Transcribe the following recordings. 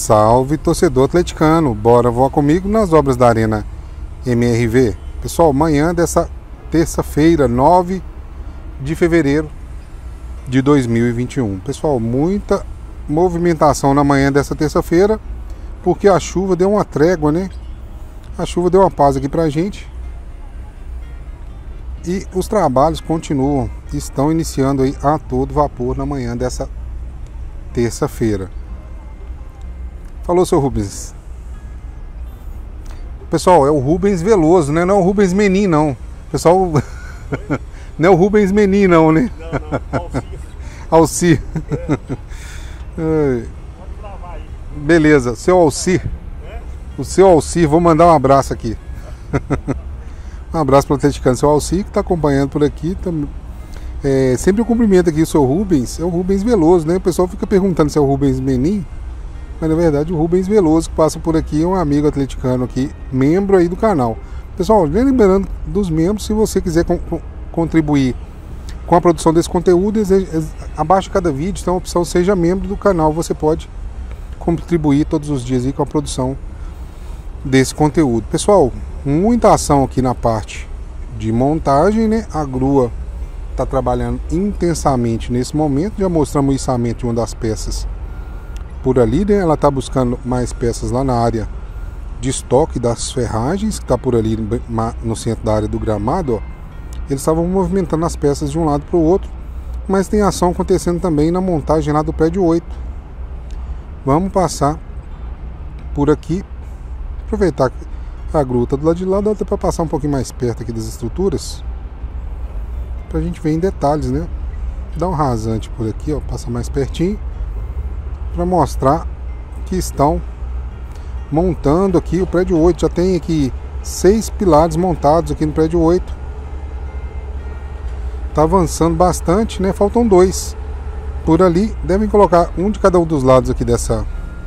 Salve, torcedor atleticano, bora voar comigo nas obras da Arena MRV. Pessoal, manhã dessa terça-feira, 9 de fevereiro de 2021. Pessoal, muita movimentação na manhã dessa terça-feira, porque a chuva deu uma trégua, né? A chuva deu uma paz aqui pra gente. E os trabalhos continuam, estão iniciando aí a todo vapor na manhã dessa terça-feira. Falou, seu Rubens. Pessoal, é o Rubens Veloso, né? Não é o Rubens Menin, não. Pessoal, não é o Rubens Menin, não, né? Não, Alci. Beleza, seu Alci. O seu Alci, vou mandar um abraço aqui. Um abraço para o atleticano, seu Alci, que está acompanhando por aqui. Sempre eu cumprimento aqui o seu Rubens, é o Rubens Veloso, né? O pessoal fica perguntando se é o Rubens Menin. Mas na verdade o Rubens Veloso que passa por aqui é um amigo atleticano aqui, membro aí do canal. Pessoal, lembrando dos membros, se você quiser contribuir com a produção desse conteúdo, abaixo de cada vídeo tem a opção seja membro do canal. Você pode contribuir todos os dias aí com a produção desse conteúdo. Pessoal, muita ação aqui na parte de montagem, né? A grua está trabalhando intensamente nesse momento. Já mostramos o içamento de uma das peças por ali, né? Ela está buscando mais peças lá na área de estoque das ferragens, que está por ali no centro da área do gramado, ó. Eles estavam movimentando as peças de um lado para o outro, mas tem ação acontecendo também na montagem lá do prédio 8. Vamos passar por aqui, aproveitar que a gruta do lado de lá, dá até para passar um pouquinho mais perto aqui das estruturas, para a gente ver em detalhes, né? Dá um rasante por aqui, ó, passa mais pertinho, para mostrar que estão montando aqui o prédio 8. Já tem aqui 6 pilares montados aqui no prédio 8. Tá avançando bastante, né? Faltam 2 por ali. Devem colocar um de cada um dos lados aqui dessa.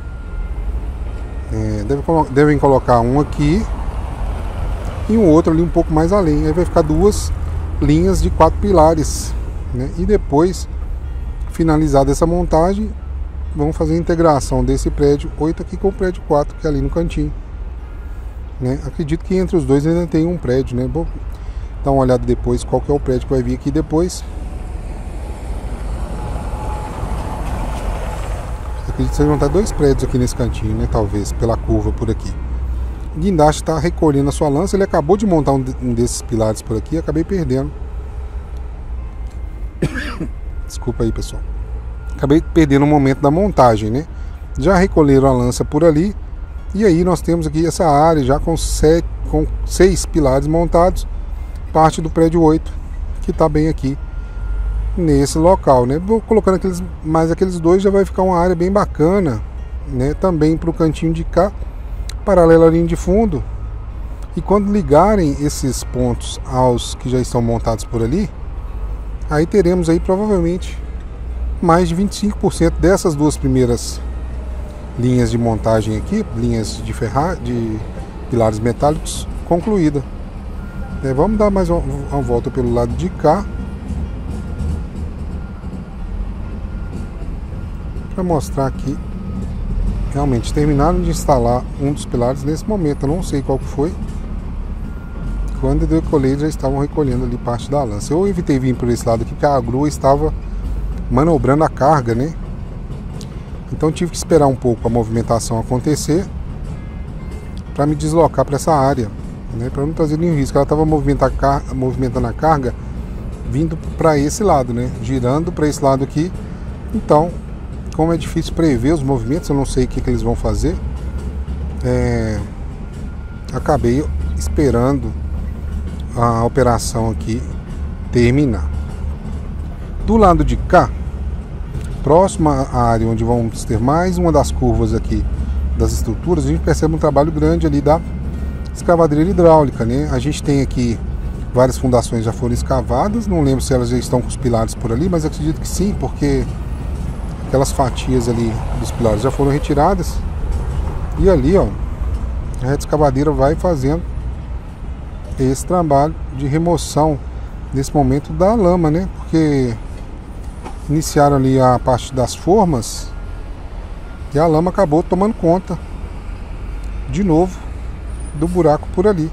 Devem colocar um aqui e um outro ali um pouco mais além. Aí vai ficar 2 linhas de 4 pilares, né? E depois, finalizada essa montagem, vamos fazer a integração desse prédio 8 aqui com o prédio 4, que é ali no cantinho, né? Acredito que entre os dois ainda tem um prédio, né? Vou dar uma olhada depois qual que é o prédio que vai vir aqui depois. Acredito que vão estar 2 prédios aqui nesse cantinho, né? Talvez pela curva por aqui. O guindaste está recolhendo a sua lança. Ele acabou de montar um desses pilares por aqui e acabei perdendo. Desculpa aí, pessoal. Acabei perdendo o momento da montagem, né? Já recolheram a lança por ali. E aí nós temos aqui essa área já com 6 pilares montados. Parte do prédio 8, que está bem aqui nesse local, né? Vou colocando aqueles 2, já vai ficar uma área bem bacana, né? Também para o cantinho de cá, paralela à linha de fundo. E quando ligarem esses pontos aos que já estão montados por ali, aí teremos aí provavelmente mais de 25% dessas 2 primeiras linhas de montagem aqui, linhas de pilares metálicos, concluída. Vamos dar mais uma volta pelo lado de cá para mostrar aqui. Realmente terminaram de instalar um dos pilares nesse momento. Eu não sei qual que foi. Quando eu recolhi, já estavam recolhendo ali parte da lança. Eu evitei vir por esse lado aqui porque a grua estava manobrando a carga, né? Então tive que esperar um pouco a movimentação acontecer para me deslocar para essa área, né? Para não trazer nenhum risco. Ela estava movimentando a carga vindo para esse lado, né? Girando para esse lado aqui. Então, como é difícil prever os movimentos, eu não sei o que eles vão fazer, acabei esperando a operação aqui terminar. Do lado de cá, próximo à área onde vamos ter mais uma das curvas aqui das estruturas, a gente percebe um trabalho grande ali da escavadeira hidráulica, né? A gente tem aqui várias fundações já foram escavadas, não lembro se elas já estão com os pilares por ali, mas acredito que sim, porque aquelas fatias ali dos pilares já foram retiradas. E ali, ó, a reta escavadeira vai fazendo esse trabalho de remoção nesse momento da lama, né? Porque iniciaram ali a parte das formas E a lama acabou tomando conta de novo do buraco por ali.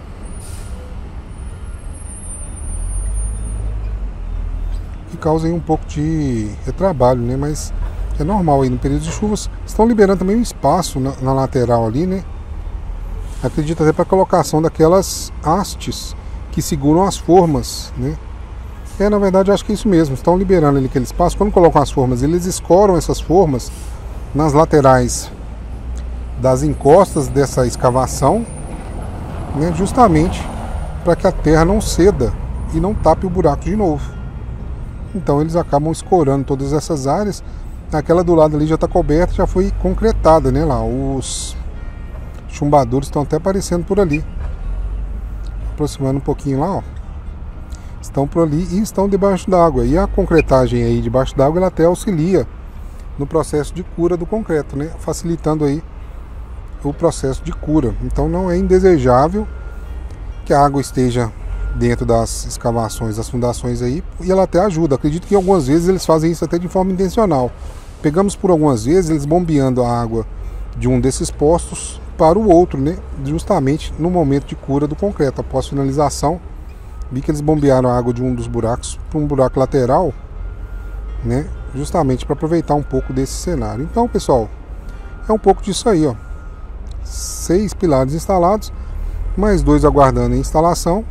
Que causa aí um pouco de retrabalho, né? Mas é normal aí no período de chuvas. Estão liberando também um espaço na lateral ali, né? Acredito até para a colocação daquelas hastes que seguram as formas, né? Na verdade, eu acho que é isso mesmo. Estão liberando ali aquele espaço. Quando colocam as formas, eles escoram essas formas nas laterais das encostas dessa escavação, né? Justamente para que a terra não ceda e não tape o buraco de novo. Então eles acabam escorando todas essas áreas. Aquela do lado ali já está coberta, já foi concretada, né? Lá os chumbadores estão até aparecendo por ali. Aproximando um pouquinho lá, ó. Estão por ali e estão debaixo d'água. E a concretagem aí debaixo d'água, ela até auxilia no processo de cura do concreto, né? Facilitando aí o processo de cura. Então não é indesejável que a água esteja dentro das escavações, das fundações aí, e ela até ajuda. Acredito que algumas vezes eles fazem isso até de forma intencional. Pegamos por algumas vezes eles bombeando a água de um desses postos para o outro, né? Justamente no momento de cura do concreto. Após finalização, vi que eles bombearam a água de um dos buracos para um buraco lateral, né? Justamente para aproveitar um pouco desse cenário. Então, pessoal, é um pouco disso aí, ó. 6 pilares instalados, mais 2 aguardando a instalação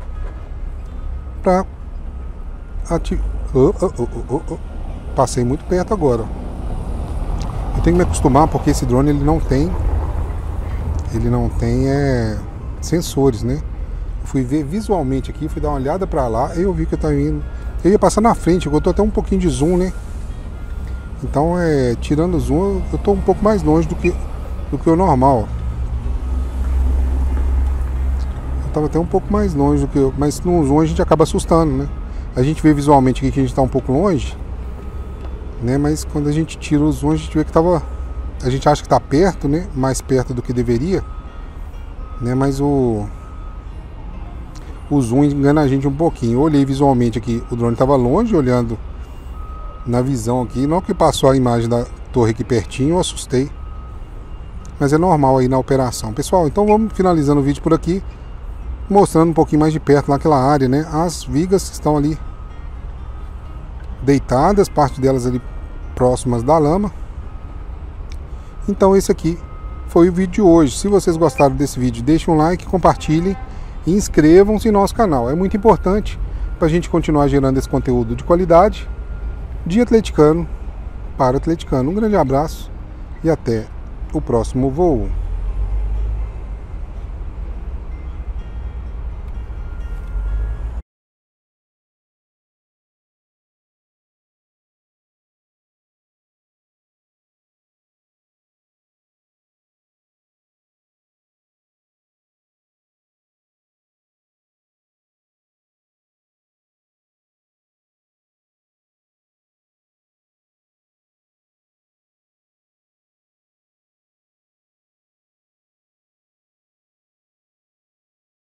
para ativar. Passei muito perto agora. Eu tenho que me acostumar porque esse drone ele não tem sensores, né? Eu fui ver visualmente aqui, fui dar uma olhada para lá, eu vi que eu estava indo. Eu ia passar na frente, eu tô até um pouquinho de zoom, né? Então, tirando o zoom, eu tô um pouco mais longe do que o normal. Eu tava até um pouco mais longe do que mas no zoom a gente acaba assustando, né? A gente vê visualmente aqui que a gente tá um pouco longe, né? Mas quando a gente tira o zoom, a gente vê que a gente acha que tá perto, né? Mais perto do que deveria, né? Mas o zoom engana a gente um pouquinho. Eu olhei visualmente aqui, o drone estava longe, olhando na visão aqui. Na hora que passou a imagem da torre aqui pertinho, eu assustei. Mas é normal aí na operação. Pessoal, então vamos finalizando o vídeo por aqui, mostrando um pouquinho mais de perto naquela área, né? As vigas estão ali deitadas, parte delas ali próximas da lama. Então esse aqui foi o vídeo de hoje. Se vocês gostaram desse vídeo, deixem um like, compartilhem e inscrevam-se no nosso canal. É muito importante para a gente continuar gerando esse conteúdo de qualidade de atleticano para atleticano. Um grande abraço e até o próximo voo.